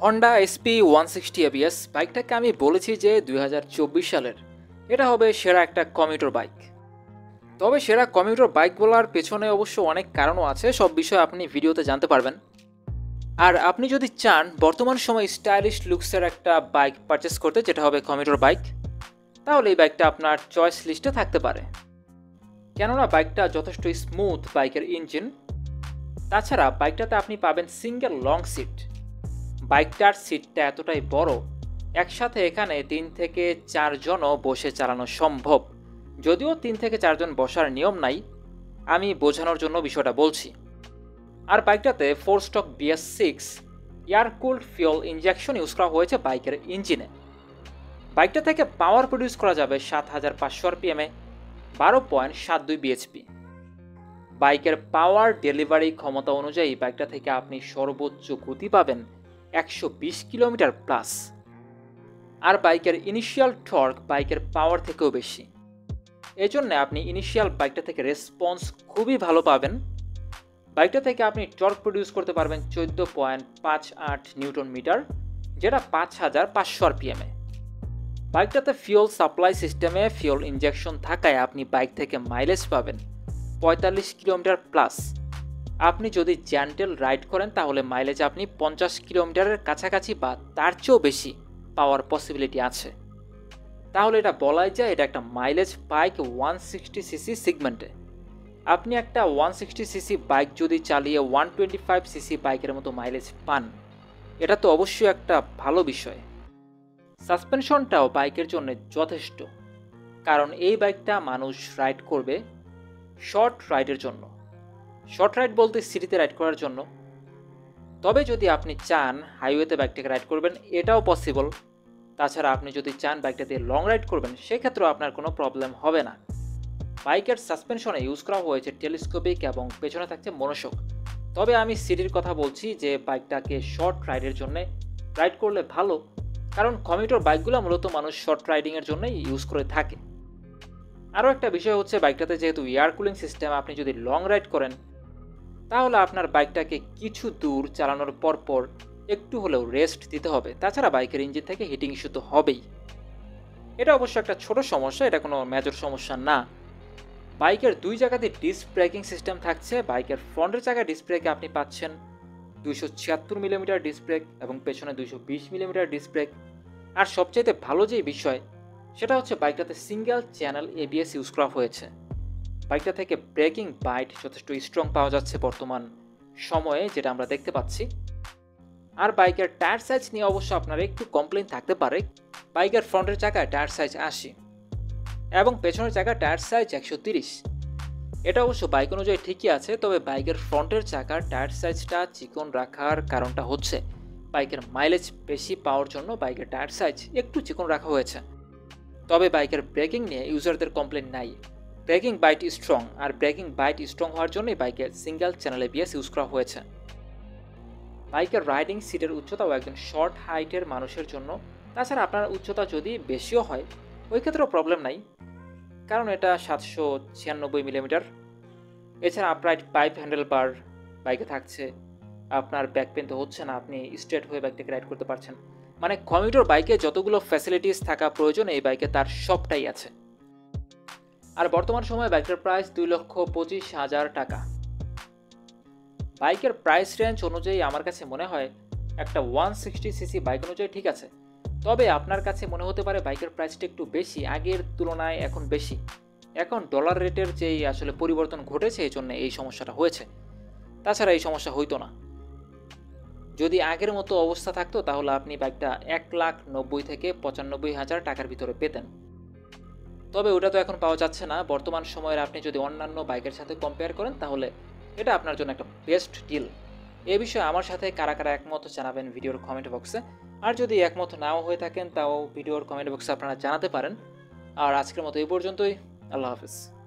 Honda SP 160 ABS বাইকটাকে আমি বলেছি যে 2024 সালের এটা হবে সেরা একটা কমিউটার বাইক। তবে সেরা কমিউটার বাইক বলার পেছনে অবশ্য অনেক কারণও আছে, সব বিষয়ে আপনি ভিডিওতে জানতে পারবেন। আর আপনি যদি চান বর্তমান সময় স্টাইলিশ লুকসের একটা বাইক পারচেস করতে, যেটা হবে কমিউটার বাইক, তাহলে এই বাইকটা আপনার চয়েস লিস্টে থাকতে পারে। কেননা বাইকটা যথেষ্ট স্মুথ বাইকের ইঞ্জিন, তাছাড়া বাইকটাতে আপনি পাবেন সিঙ্গেল লং সিট। বাইকটার সিটটা এতটাই বড়, একসাথে এখানে 3 থেকে 4 জনও বসে চালানো সম্ভব। যদিও 3 থেকে 4 জন বসার নিয়ম নাই, আমি বোঝানোর জন্য বিষয়টা বলছি। আর বাইকটাতে 4 stroke BS6 air cooled fuel injection use করা হয়েছে বাইকের ইঞ্জিনে। বাইকটা থেকে পাওয়ার প্রডিউস করা যাবে 7500 RPM এ 12.72 bhp। বাইকের পাওয়ার ডেলিভারি ক্ষমতা অনুযায়ী বাইকটা থেকে আপনি সর্বোচ্চ গতি পাবেন 120 কিলোমিটার প্লাস। আর বাইকের ইনিশিয়াল টর্ক বাইকের পাওয়ার থেকেও বেশি, এজন্য আপনি ইনিশিয়াল বাইকটা থেকে রেসপন্স খুবই ভালো পাবেন। বাইকটা থেকে আপনি টর্ক প্রডিউস করতে পারবেন 14.58 নিউটন মিটার, যেটা 5500 RPM এ। বাইকটাতে ফিউল সাপ্লাই সিস্টেমে ফিউল ইনজেকশন থাকায় আপনি বাইক থেকে মাইলেজ পাবেন 45 কিলোমিটার প্লাস। আপনি যদি জেন্টেল রাইড করেন তাহলে মাইলেজ আপনি 50 কিলোমিটারের কাছাকাছি বা তার চেয়েও বেশি পাওয়ার পসিবিলিটি আছে। তাহলে এটা বলাই যায় এটা একটা মাইলেজ বাইক 160cc সেগমেন্টে। আপনি একটা 160cc বাইক যদি চালিয়ে 125cc বাইকের মতো মাইলেজ পান, এটা তো অবশ্যই একটা ভালো বিষয়। সাসপেনশনটাও বাইকের জন্য যথেষ্ট, কারণ এই বাইকটা মানুষ রাইড করবে শর্ট রাইডের জন্য। শর্ট রাইড বলতে সিটিতে রাইড করার জন্য। তবে যদি আপনি চান হাইওয়েতে বাইকটাকে রাইড করবেন, এটাও পসিবল। তাছাড়া আপনি যদি চান বাইকটা দিয়ে লং রাইড করবেন, সেক্ষেত্রেও আপনার কোনো প্রবলেম হবে না। বাইকের সাসপেনশনে ইউজ করা হয়েছে টেলিস্কোপিক এবং পেছনে থাকছে মনোশক। তবে আমি সিটির কথা বলছি যে বাইকটাকে শর্ট রাইডের জন্য রাইড করলে ভালো, কারণ কমিউটার বাইকগুলো মূলত মানুষ শর্ট রাইডিংয়ের জন্যই ইউজ করে থাকে। আরও একটা বিষয় হচ্ছে বাইকটাতে যেহেতু এয়ার কুলিং সিস্টেম, আপনি যদি লং রাইড করেন তাহলে আপনার বাইকটাকে কিছু দূর চালানোর পর একটু হলেও রেস্ট দিতে হবে। তাছাড়া বাইকের ইঞ্জিন থেকে হিটিং ইস্যু তো হবেই। এটা অবশ্য একটা ছোট সমস্যা, এটা কোনো মেজর সমস্যা না। বাইকের 2 জায়গাতে ডিস্ক ব্রেকিং সিস্টেম থাকছে। বাইকের ফ্রন্টের জায়গায় ডিস্ক ব্রেকে আপনি পাচ্ছেন 276 মিলিমিটার ডিস্ক ব্রেক এবং পেছনে 220 মিলিমিটার ডিস্ক ব্রেক। আর সবচাইতে ভালো যে বিষয় সেটা হচ্ছে বাইকটাতে সিঙ্গেল চ্যানেল ABS ইউজ করা হয়েছে। বাইকটা থেকে ব্রেকিং বাইট যথেষ্ট স্ট্রং পাওয়া যাচ্ছে বর্তমান সময়ে, যেটা আমরা দেখতে পাচ্ছি। আর বাইকের টায়ার সাইজ নিয়ে অবশ্য আপনার একটু কমপ্লেইন থাকতে পারে। বাইকের ফ্রন্টের চাকায় টায়ার সাইজ 80 এবং পেছনের চাকায় টায়ার সাইজ 130। এটা অবশ্য বাইক অনুযায়ী ঠিকই আছে, তবে বাইকের ফ্রন্টের চাকার টায়ার সাইজটা চিকন রাখার কারণটা হচ্ছে বাইকের মাইলেজ বেশি পাওয়ার জন্য বাইকের টায়ার সাইজ একটু চিকন রাখা হয়েছে। তবে বাইকের ব্রেকিং নিয়ে ইউজারদের কমপ্লেইন নাই। ব্রেকিং বাইট স্ট্রং, আর ব্রেকিং বাইট স্ট্রং হওয়ার জন্যই বাইকের সিঙ্গেল চ্যানেল ABS ইউজ করা হয়েছে। বাইকের রাইডিং সিটের উচ্চতাও একজন শর্ট হাইটের মানুষের জন্য। তাছাড়া আপনার উচ্চতা যদি বেশিও হয় ওই ক্ষেত্রেও প্রবলেম নাই, কারণ এটা 796 মিলিমিটার। এছাড়া আপরাইট পাইপ হ্যান্ডেল বার বাইকে থাকছে, আপনার ব্যাক পেন তো হচ্ছে না, আপনি স্ট্রেট হয়ে বাইকটাকে রাইড করতে পারছেন। মানে কমিউটার বাইকে যতগুলো ফ্যাসিলিটিস থাকা প্রয়োজন এই বাইকে তার সবটাই আছে। আর বর্তমান সময়ে বাইকের প্রাইস 2,25,000 টাকা। বাইকের প্রাইস রেঞ্জ অনুযায়ী আমার কাছে মনে হয় একটা 160cc বাইক অনুযায়ী ঠিক আছে। তবে আপনার কাছে মনে হতে পারে বাইকের প্রাইসটা একটু বেশি, আগের তুলনায় এখন বেশি। এখন ডলার রেটের যেই আসলে পরিবর্তন ঘটেছে এই জন্য এই সমস্যাটা হয়েছে, তাছাড়া এই সমস্যা হইতো না। যদি আগের মতো অবস্থা থাকতো তাহলে আপনি বাইকটা 1,90,000 থেকে 95,000 টাকার ভিতরে পেতেন। তবে ওটা তো এখন পাওয়া যাচ্ছে না। বর্তমান সময়ের আপনি যদি অন্যান্য বাইকের সাথে কম্পেয়ার করেন তাহলে এটা আপনার জন্য একটা বেস্ট ডিল। এ বিষয়ে আমার সাথে কারা কারা একমত জানাবেন ভিডিওর কমেন্ট বক্সে। আর যদি একমত নাও হয়ে থাকেন তাও ভিডিওর কমেন্ট বক্সে আপনারা জানাতে পারেন। আর আজকের মতো এই পর্যন্তই। আল্লাহ হাফেজ।